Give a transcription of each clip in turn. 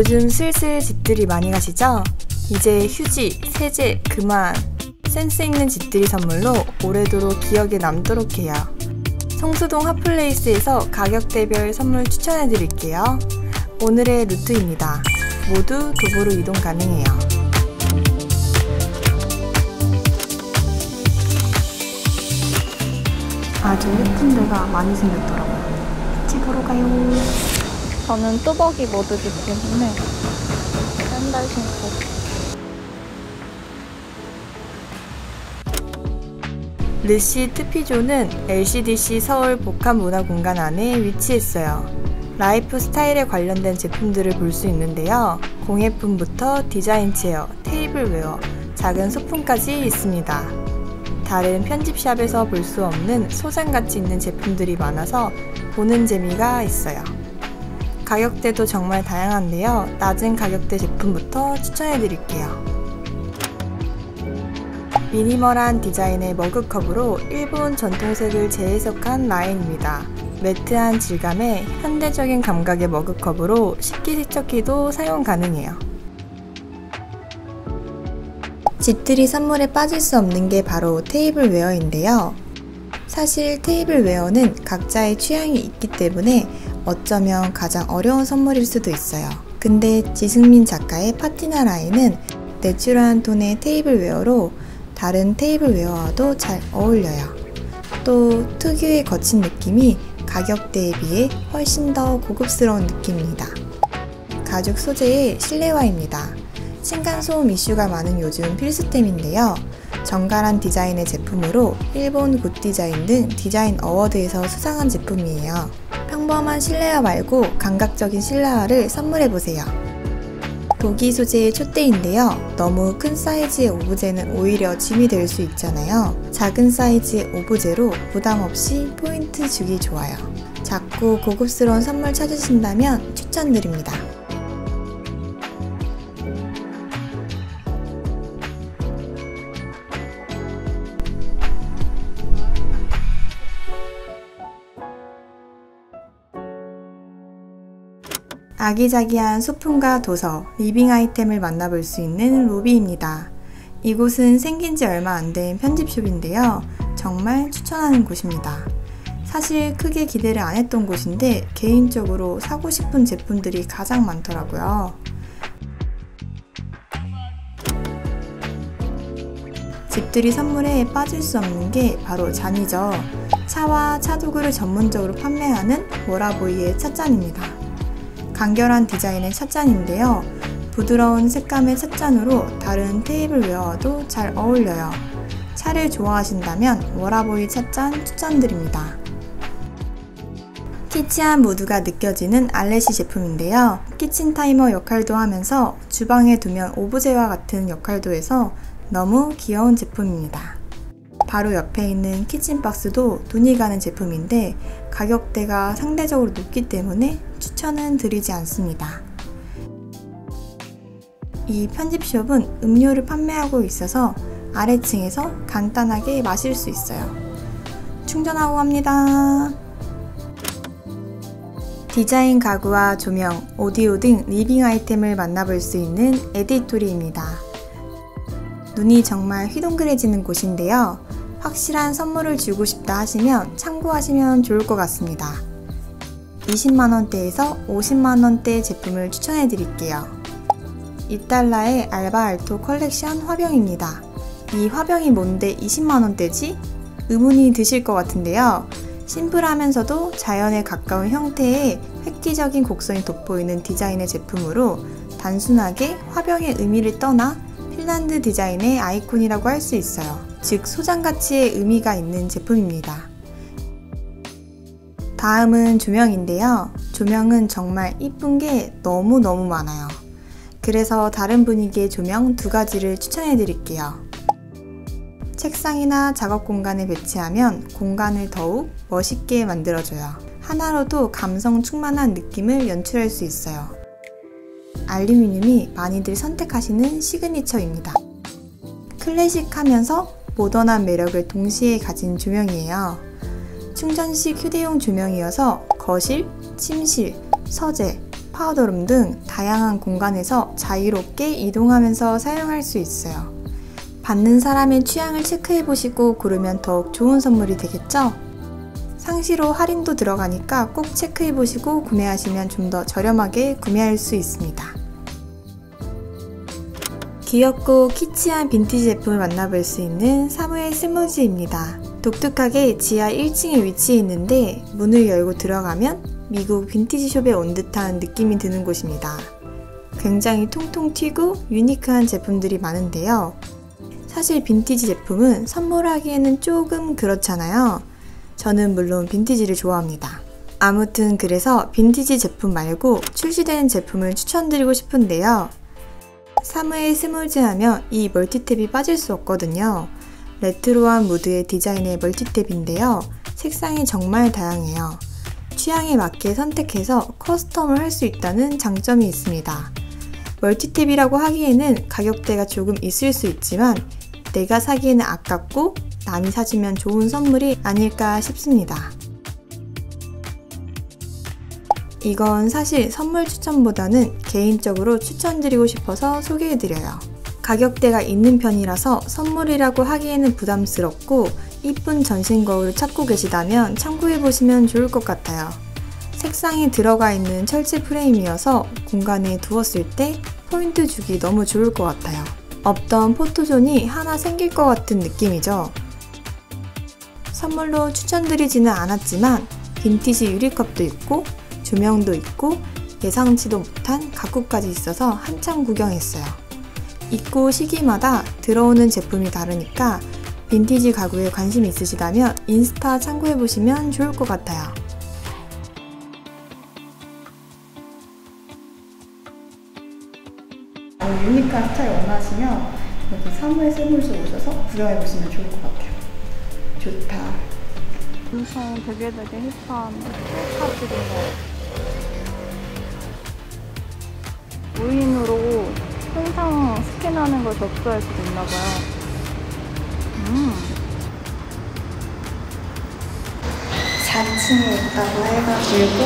요즘 슬슬 집들이 많이 가시죠? 이제 휴지, 세제 그만! 센스 있는 집들이 선물로 오래도록 기억에 남도록 해요. 성수동 핫플레이스에서 가격대별 선물 추천해드릴게요. 오늘의 루트입니다. 모두 도보로 이동 가능해요. 아주 예쁜 데가 많이 생겼더라고요. 같이 보러 가요. 저는 뚜벅이 모드기 때문에 샌들 신고. 르시 트피존은 LCDC 서울 복합문화공간 안에 위치했어요. 라이프 스타일에 관련된 제품들을 볼 수 있는데요. 공예품부터 디자인 체어, 테이블웨어, 작은 소품까지 있습니다. 다른 편집샵에서 볼 수 없는 소장가치 있는 제품들이 많아서 보는 재미가 있어요. 가격대도 정말 다양한데요. 낮은 가격대 제품부터 추천해드릴게요. 미니멀한 디자인의 머그컵으로 일본 전통색을 재해석한 라인입니다. 매트한 질감에 현대적인 감각의 머그컵으로 식기세척기도 사용 가능해요. 집들이 선물에 빠질 수 없는 게 바로 테이블웨어인데요. 사실 테이블웨어는 각자의 취향이 있기 때문에 어쩌면 가장 어려운 선물일 수도 있어요. 근데 지승민 작가의 파티나 라인은 내추럴한 톤의 테이블웨어로 다른 테이블웨어와도 잘 어울려요. 또 특유의 거친 느낌이 가격대에 비해 훨씬 더 고급스러운 느낌입니다. 가죽 소재의 실내화입니다. 층간소음 이슈가 많은 요즘 필수템인데요. 정갈한 디자인의 제품으로 일본 굿디자인 등 디자인 어워드에서 수상한 제품이에요. 평범한 실내화 말고 감각적인 실내화를 선물해보세요. 독일 소재의 촛대인데요. 너무 큰 사이즈의 오브제는 오히려 짐이 될 수 있잖아요. 작은 사이즈의 오브제로 부담 없이 포인트 주기 좋아요. 작고 고급스러운 선물 찾으신다면 추천드립니다. 아기자기한 소품과 도서, 리빙 아이템을 만나볼 수 있는 로비입니다. 이곳은 생긴 지 얼마 안 된 편집숍인데요. 정말 추천하는 곳입니다. 사실 크게 기대를 안 했던 곳인데 개인적으로 사고 싶은 제품들이 가장 많더라고요. 집들이 선물에 빠질 수 없는 게 바로 잔이죠. 차와 차도구를 전문적으로 판매하는 워라보이의 찻잔입니다. 간결한 디자인의 찻잔인데요. 부드러운 색감의 찻잔으로 다른 테이블웨어와도 잘 어울려요. 차를 좋아하신다면 워라보이 찻잔 추천드립니다. 키치한 무드가 느껴지는 알레시 제품인데요. 키친타이머 역할도 하면서 주방에 두면 오브제와 같은 역할도 해서 너무 귀여운 제품입니다. 바로 옆에 있는 키친박스도 눈이 가는 제품인데 가격대가 상대적으로 높기 때문에 추천은 드리지 않습니다. 이 편집숍은 음료를 판매하고 있어서 아래층에서 간단하게 마실 수 있어요. 충전하고 갑니다. 디자인 가구와 조명, 오디오 등 리빙 아이템을 만나볼 수 있는 에디토리입니다. 눈이 정말 휘둥그레지는 곳인데요. 확실한 선물을 주고 싶다 하시면 참고하시면 좋을 것 같습니다. 20만원대에서 50만원대 제품을 추천해 드릴게요. $2의 알바 알토 컬렉션 화병입니다. 이 화병이 뭔데 20만원대지? 의문이 드실 것 같은데요. 심플하면서도 자연에 가까운 형태의 획기적인 곡선이 돋보이는 디자인의 제품으로 단순하게 화병의 의미를 떠나 핀란드 디자인의 아이콘이라고 할 수 있어요. 즉 소장가치의 의미가 있는 제품입니다. 다음은 조명인데요. 조명은 정말 이쁜 게 너무너무 많아요. 그래서 다른 분위기의 조명 2가지를 추천해 드릴게요. 책상이나 작업 공간에 배치하면 공간을 더욱 멋있게 만들어줘요. 하나로도 감성 충만한 느낌을 연출할 수 있어요. 알루미늄이 많이들 선택하시는 시그니처입니다. 클래식하면서 모던한 매력을 동시에 가진 조명이에요. 충전식 휴대용 조명이어서 거실, 침실, 서재, 파우더룸 등 다양한 공간에서 자유롭게 이동하면서 사용할 수 있어요. 받는 사람의 취향을 체크해보시고 고르면 더욱 좋은 선물이 되겠죠? 상시로 할인도 들어가니까 꼭 체크해보시고 구매하시면 좀 더 저렴하게 구매할 수 있습니다. 귀엽고 키치한 빈티지 제품을 만나볼 수 있는 사무엘 스무지입니다. 독특하게 지하 1층에 위치해 있는데 문을 열고 들어가면 미국 빈티지 숍에 온 듯한 느낌이 드는 곳입니다. 굉장히 통통 튀고 유니크한 제품들이 많은데요. 사실 빈티지 제품은 선물하기에는 조금 그렇잖아요. 저는 물론 빈티지를 좋아합니다. 아무튼 그래서 빈티지 제품 말고 출시되는 제품을 추천드리고 싶은데요. 사무엘 스무지 하면 이 멀티탭이 빠질 수 없거든요. 레트로한 무드의 디자인의 멀티탭인데요. 색상이 정말 다양해요. 취향에 맞게 선택해서 커스텀을 할 수 있다는 장점이 있습니다. 멀티탭이라고 하기에는 가격대가 조금 있을 수 있지만 내가 사기에는 아깝고 남이 사주면 좋은 선물이 아닐까 싶습니다. 이건 사실 선물 추천보다는 개인적으로 추천드리고 싶어서 소개해드려요. 가격대가 있는 편이라서 선물이라고 하기에는 부담스럽고 이쁜 전신 거울을 찾고 계시다면 참고해보시면 좋을 것 같아요. 색상이 들어가 있는 철제 프레임이어서 공간에 두었을 때 포인트 주기 너무 좋을 것 같아요. 없던 포토존이 하나 생길 것 같은 느낌이죠. 선물로 추천드리지는 않았지만 빈티지 유리컵도 있고 조명도 있고 예상치도 못한 가구까지 있어서 한참 구경했어요. 입고 시기마다 들어오는 제품이 다르니까 빈티지 가구에 관심이 있으시다면 인스타 참고해보시면 좋을 것 같아요. 유니크한 스타일 원하시면 여기 사무엘 스무지 오셔서 구경해보시면 좋을 것 같아요. 좋다. 엄청 되게 힙한 사진인 거. 무인으로 항상 스캔하는 걸 접수할 수도 있나봐요. 4층에 있다고 해가지고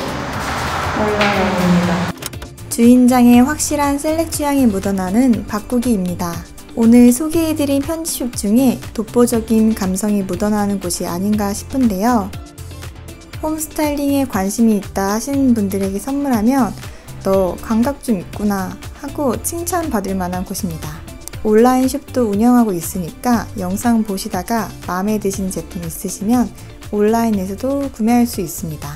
올라갑니다. 주인장의 확실한 셀렉 취향이 묻어나는 바꾸기입니다. 오늘 소개해드린 편지숍 중에 독보적인 감성이 묻어나는 곳이 아닌가 싶은데요. 홈 스타일링에 관심이 있다 하시는 분들에게 선물하면 너 감각 좀 있구나 하고 칭찬받을 만한 곳입니다. 온라인 숍도 운영하고 있으니까 영상 보시다가 마음에 드신 제품 있으시면 온라인에서도 구매할 수 있습니다.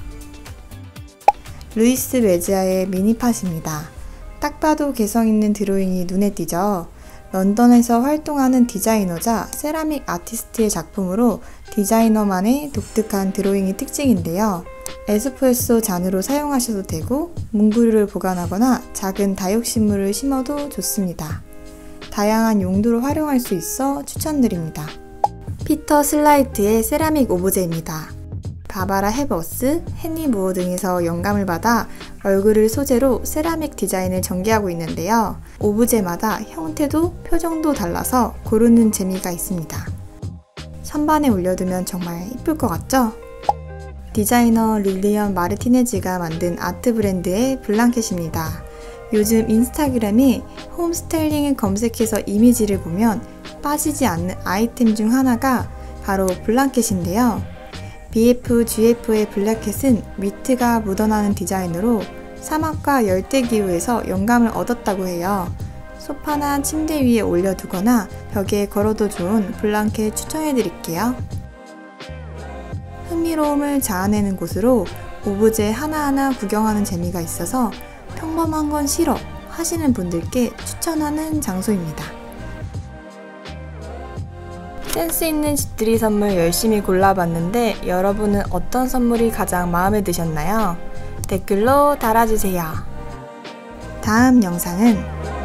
루이스 메지아의 미니팟입니다. 딱 봐도 개성있는 드로잉이 눈에 띄죠. 런던에서 활동하는 디자이너자 세라믹 아티스트의 작품으로 디자이너만의 독특한 드로잉이 특징인데요. 에스프레소 잔으로 사용하셔도 되고 문구류를 보관하거나 작은 다육식물을 심어도 좋습니다. 다양한 용도로 활용할 수 있어 추천드립니다. 피터 슬라이트의 세라믹 오브제입니다. 바바라 헤버스, 헨리 무어 등에서 영감을 받아 얼굴을 소재로 세라믹 디자인을 전개하고 있는데요. 오브제마다 형태도 표정도 달라서 고르는 재미가 있습니다. 선반에 올려두면 정말 이쁠 것 같죠? 디자이너 릴리언 마르티네즈가 만든 아트 브랜드의 블랑켓입니다. 요즘 인스타그램에 홈 스타일링을 검색해서 이미지를 보면 빠지지 않는 아이템 중 하나가 바로 블랑켓인데요. BF/GF의 블랑켓은 위트가 묻어나는 디자인으로 사막과 열대기후에서 영감을 얻었다고 해요. 소파나 침대 위에 올려두거나 벽에 걸어도 좋은 블랑켓 추천해드릴게요. 흥미로움을 자아내는 곳으로 오브제 하나하나 구경하는 재미가 있어서 평범한 건 싫어 하시는 분들께 추천하는 장소입니다. 센스 있는 집들이 선물 열심히 골라봤는데 여러분은 어떤 선물이 가장 마음에 드셨나요? 댓글로 달아주세요. 다음 영상은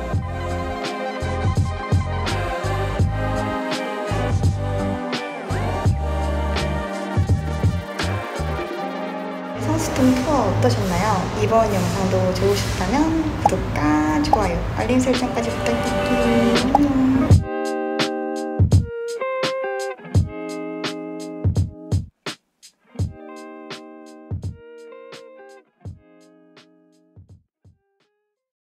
성수동 투어 어떠셨나요? 이번 영상도 좋으셨다면 구독과 좋아요, 알림 설정까지 부탁드릴게요. 안녕.